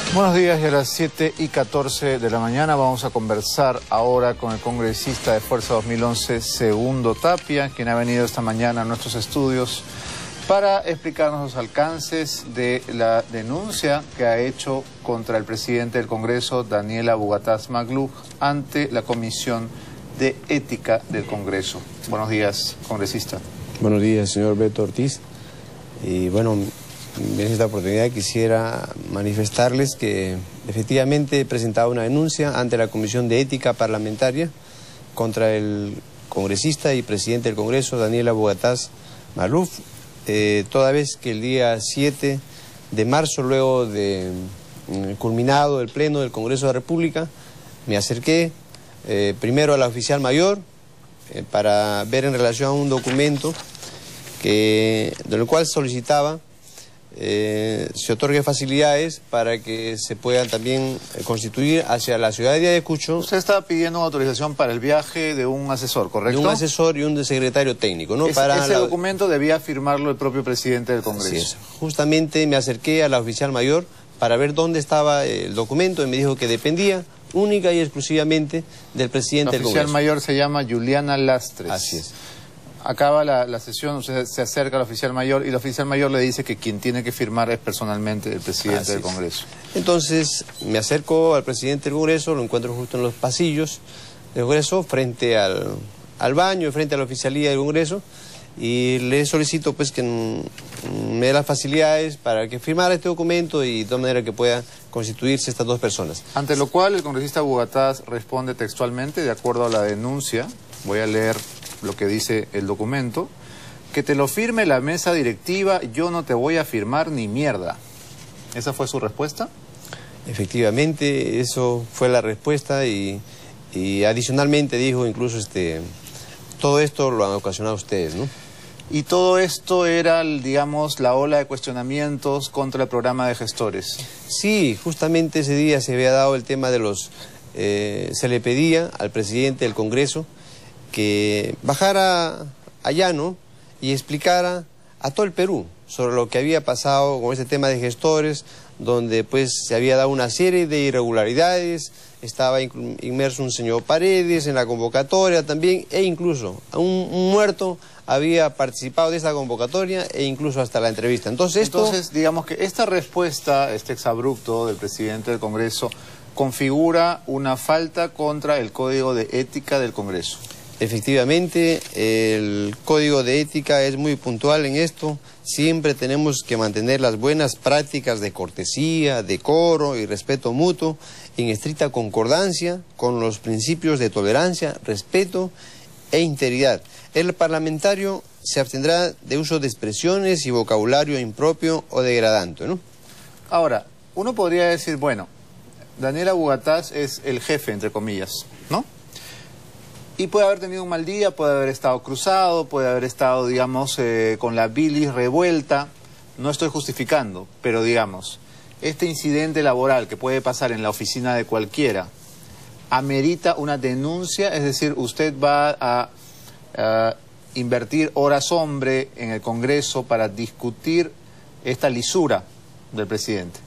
Buenos días, y a las 7:14 de la mañana vamos a conversar ahora con el congresista de Fuerza 2011, Segundo Tapia, quien ha venido esta mañana a nuestros estudios para explicarnos los alcances de la denuncia que ha hecho contra el presidente del Congreso, Daniel Abu-Ghatas Makhlouf, ante la Comisión de Ética del Congreso. Buenos días, congresista. Buenos días, señor Beto Ortiz. Y bueno, en esta oportunidad quisiera manifestarles que efectivamente he presentado una denuncia ante la Comisión de Ética Parlamentaria contra el congresista y presidente del Congreso, Daniel Abu-Ghatas Makhlouf, toda vez que el día 7 de marzo, luego de culminado el pleno del Congreso de la República, me acerqué primero a la oficial mayor para ver en relación a un documento del cual solicitaba se otorgue facilidades para que se puedan también constituir hacia la ciudad de Ayacucho. Usted estaba pidiendo autorización para el viaje de un asesor, ¿correcto? De un asesor y un secretario técnico, ¿no? Ese documento debía firmarlo el propio presidente del Congreso. Así es. Justamente me acerqué a la oficial mayor para ver dónde estaba el documento y me dijo que dependía única y exclusivamente del presidente del Congreso. La oficial mayor se llama Juliana Lastres. Así es. Acaba la sesión, usted se acerca al oficial mayor y el oficial mayor le dice que quien tiene que firmar es personalmente el presidente del Congreso. Entonces me acerco al presidente del Congreso, lo encuentro justo en los pasillos del Congreso, frente al baño, frente a la oficialía del Congreso, y le solicito pues que me dé las facilidades para que firmara este documento y de todas maneras que puedan constituirse estas dos personas. Ante lo cual el congresista Abu-Ghatas responde textualmente, de acuerdo a la denuncia, voy a leer lo que dice el documento: que te lo firme la mesa directiva, yo no te voy a firmar ni mierda. ¿Esa fue su respuesta? Efectivamente, eso fue la respuesta y adicionalmente dijo incluso todo esto lo han ocasionado ustedes, ¿no? Y todo esto era, digamos, la ola de cuestionamientos contra el programa de gestores. Sí, justamente ese día se había dado el tema de se le pedía al presidente del Congreso que bajara allá, ¿no?, y explicara a todo el Perú sobre lo que había pasado con ese tema de gestores, donde pues se había dado una serie de irregularidades, estaba inmerso un señor Paredes en la convocatoria también, e incluso un muerto había participado de esa convocatoria e incluso hasta la entrevista. Entonces, digamos que esta respuesta, este exabrupto del presidente del Congreso, configura una falta contra el Código de Ética del Congreso. Efectivamente, el Código de Ética es muy puntual en esto. Siempre tenemos que mantener las buenas prácticas de cortesía, decoro y respeto mutuo en estricta concordancia con los principios de tolerancia, respeto e integridad. El parlamentario se abstendrá de uso de expresiones y vocabulario impropio o degradante, ¿no? Ahora, uno podría decir, bueno, Daniel Abu-Ghatas es el jefe, entre comillas, ¿no? Y puede haber tenido un mal día, puede haber estado cruzado, puede haber estado, digamos, con la bilis revuelta. No estoy justificando, pero digamos, este incidente laboral que puede pasar en la oficina de cualquiera, ¿amerita una denuncia? Es decir, usted va a invertir horas hombre en el Congreso para discutir esta lisura del presidente.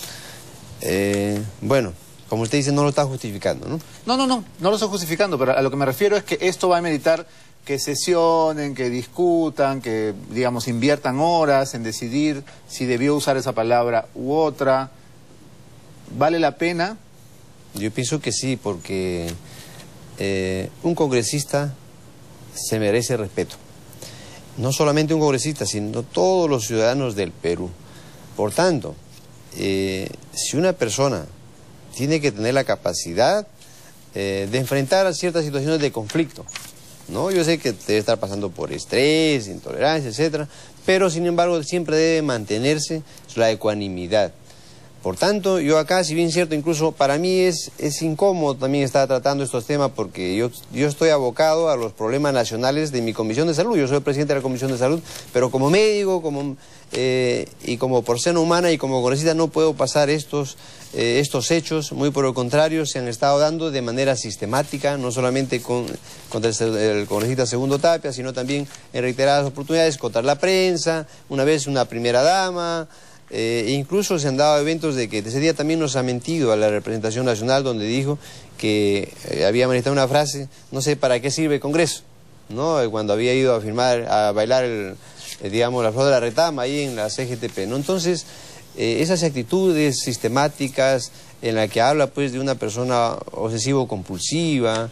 Bueno, como usted dice, no lo está justificando, ¿no? No lo estoy justificando, pero a lo que me refiero es que esto va a meditar que sesionen, que discutan, que, digamos, inviertan horas en decidir si debió usar esa palabra u otra. ¿Vale la pena? Yo pienso que sí, porque un congresista se merece respeto. No solamente un congresista, sino todos los ciudadanos del Perú. Por tanto, si una persona tiene que tener la capacidad de enfrentar a ciertas situaciones de conflicto, ¿no? Yo sé que debe estar pasando por estrés, intolerancia, etcétera, pero sin embargo siempre debe mantenerse la ecuanimidad. Por tanto, yo acá, si bien es cierto, incluso para mí es incómodo también estar tratando estos temas porque yo estoy abocado a los problemas nacionales de mi Comisión de Salud. Yo soy el presidente de la Comisión de Salud, pero como médico, y como persona humana y como congresista no puedo pasar estos hechos. Muy por el contrario, se han estado dando de manera sistemática, no solamente contra el congresista Segundo Tapia, sino también en reiteradas oportunidades contra la prensa, una vez una primera dama, Incluso se han dado eventos de que ese día también nos ha mentido a la representación nacional, donde dijo que había manifestado una frase, no sé para qué sirve el Congreso, ¿no? Cuando había ido a bailar digamos, la flor de la retama ahí en la CGTP, ¿no? Entonces, esas actitudes sistemáticas en la que habla pues de una persona obsesivo-compulsiva,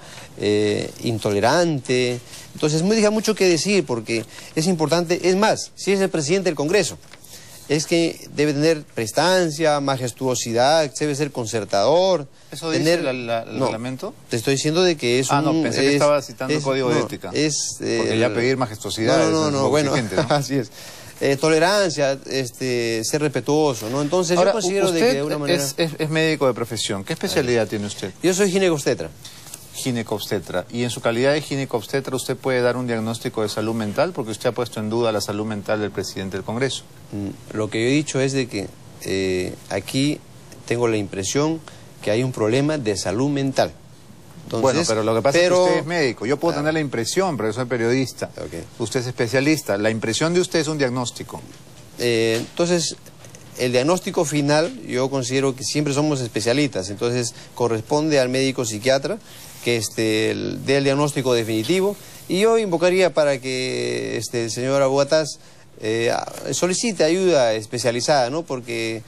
intolerante, entonces deja mucho que decir porque es importante, es más, si es el presidente del Congreso, es que debe tener prestancia, majestuosidad, debe ser concertador. ¿Eso dice el reglamento? Te estoy diciendo de que es no, pensé que estaba citando el código de ética. Porque ya pedir majestuosidad bueno, exigente, ¿no? Así es. Tolerancia, ser respetuoso, ¿no? Entonces ahora, yo considero de que de una manera... es médico de profesión. ¿Qué especialidad tiene usted? Yo soy ginecobstetra. Ginecobstetra. Y en su calidad de ginecobstetra, ¿usted puede dar un diagnóstico de salud mental? Porque usted ha puesto en duda la salud mental del presidente del Congreso. Lo que yo he dicho es de que aquí tengo la impresión que hay un problema de salud mental. Entonces, bueno, pero lo que pasa es que usted es médico. Yo puedo tener la impresión, pero yo soy periodista. Okay. Usted es especialista. La impresión de usted es un diagnóstico. Entonces, el diagnóstico final, yo considero que siempre somos especialistas. Entonces, corresponde al médico psiquiatra que dé el diagnóstico definitivo. Y yo invocaría para que el señor Abugataz solicite ayuda especializada, ¿no? Porque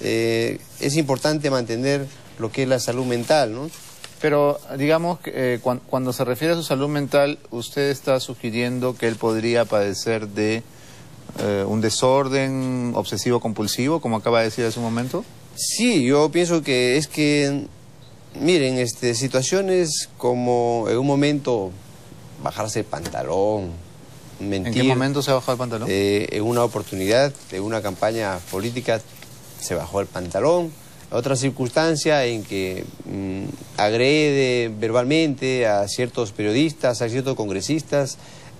es importante mantener lo que es la salud mental, ¿no? Pero, digamos, cuando se refiere a su salud mental, ¿usted está sugiriendo que él podría padecer de un desorden obsesivo-compulsivo, como acaba de decir hace un momento? Sí, yo pienso que es que, miren, situaciones como en un momento bajarse el pantalón, mentir. ¿En qué momento se ha bajado el pantalón? En una oportunidad de una campaña política se bajó el pantalón. Otra circunstancia en que agrede verbalmente a ciertos periodistas, a ciertos congresistas,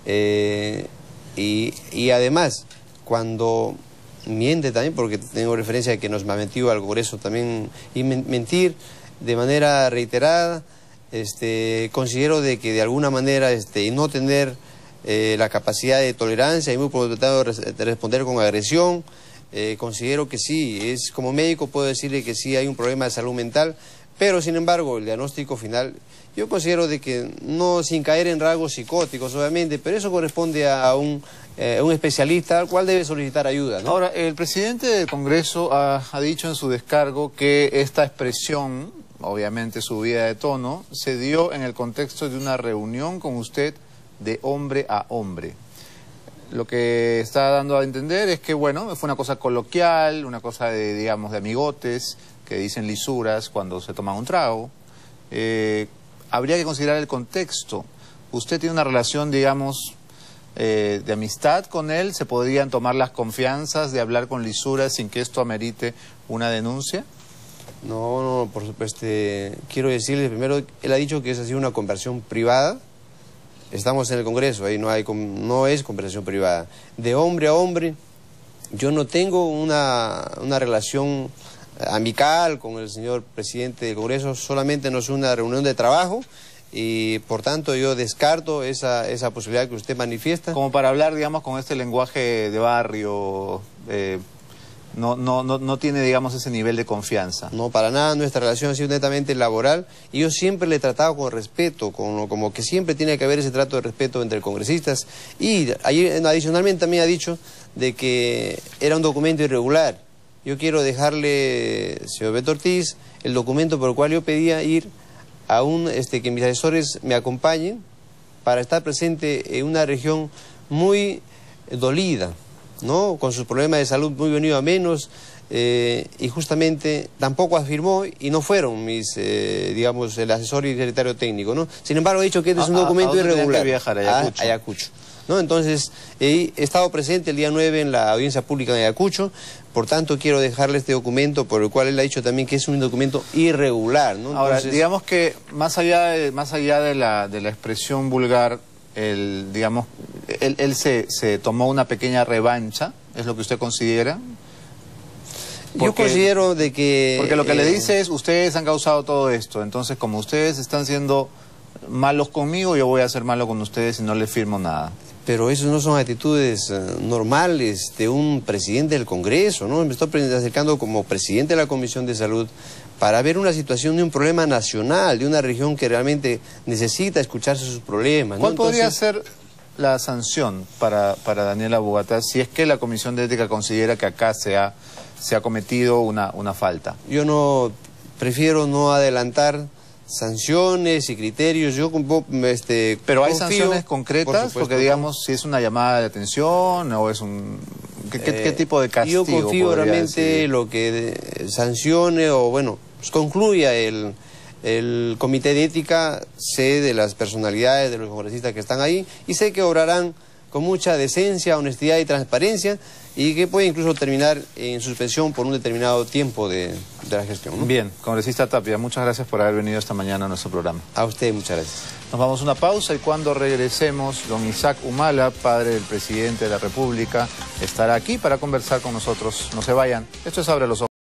y además, cuando miente también, porque tengo referencia de que nos ha mentido al Congreso también, y mentir de manera reiterada, considero de que de alguna manera y no tener la capacidad de tolerancia, y muy por lo tanto de responder con agresión. Considero que sí, como médico puedo decirle que sí hay un problema de salud mental, pero sin embargo el diagnóstico final, yo considero de que no sin caer en rasgos psicóticos obviamente, pero eso corresponde a un especialista al cual debe solicitar ayuda, ¿no? Ahora, el presidente del Congreso ha dicho en su descargo que esta expresión, obviamente subida de tono, se dio en el contexto de una reunión con usted de hombre a hombre. Lo que está dando a entender es que, bueno, fue una cosa coloquial, una cosa de, digamos, de amigotes, que dicen lisuras cuando se toman un trago. Habría que considerar el contexto. Usted tiene una relación, digamos, de amistad con él. ¿Se podrían tomar las confianzas de hablar con lisuras sin que esto amerite una denuncia? No, por supuesto. Quiero decirle primero, él ha dicho que esa ha sido una conversación privada. Estamos en el Congreso, ahí no es conversación privada. De hombre a hombre, yo no tengo una relación amical con el señor presidente del Congreso, solamente nos une una reunión de trabajo y por tanto yo descarto esa posibilidad que usted manifiesta. Como para hablar, digamos, con este lenguaje de barrio, no tiene, digamos, ese nivel de confianza. No, para nada, nuestra relación ha sido netamente laboral y yo siempre le he tratado con respeto, como que siempre tiene que haber ese trato de respeto entre congresistas. Y adicionalmente también ha dicho de que era un documento irregular. Yo quiero dejarle, señor Beto Ortiz, el documento por el cual yo pedía ir a que mis asesores me acompañen para estar presente en una región muy dolida, ¿no? Con sus problemas de salud muy venido a menos, y justamente tampoco afirmó y no fueron digamos, el asesor y el secretario técnico, ¿no? Sin embargo, he dicho que este es un documento irregular. Que viajar a Ayacucho. A Ayacucho, ¿no? Entonces, he estado presente el día 9 en la audiencia pública de Ayacucho, por tanto quiero dejarle este documento por el cual él ha dicho también que es un documento irregular, ¿no? Ahora, digamos que más allá de la expresión vulgar, él se tomó una pequeña revancha, ¿es lo que usted considera? Yo considero de que... Porque lo que le dice es, ustedes han causado todo esto, entonces como ustedes están siendo malos conmigo, yo voy a ser malo con ustedes y no les firmo nada. Pero eso no son actitudes normales de un presidente del Congreso, ¿no? Me estoy acercando como presidente de la Comisión de Salud para ver una situación de un problema nacional, de una región que realmente necesita escucharse sus problemas, ¿no? ¿Cuál podría ser la sanción para Daniela Bogotá si es que la Comisión de Ética considera que acá se ha cometido una falta? Yo prefiero no adelantar sanciones y criterios. Pero hay confío, sanciones concretas, por porque digamos si es una llamada de atención o es un ¿qué tipo de castigo? Yo confío realmente lo que sancione o bueno, pues concluya el comité de ética. Sé de las personalidades de los congresistas que están ahí y sé que obrarán con mucha decencia, honestidad y transparencia, y que puede incluso terminar en suspensión por un determinado tiempo de la gestión, ¿no? Bien, congresista Tapia, muchas gracias por haber venido esta mañana a nuestro programa. A usted, muchas gracias. Nos vamos a una pausa y cuando regresemos, don Isaac Humala, padre del presidente de la República, estará aquí para conversar con nosotros. No se vayan, esto es Abre los Ojos.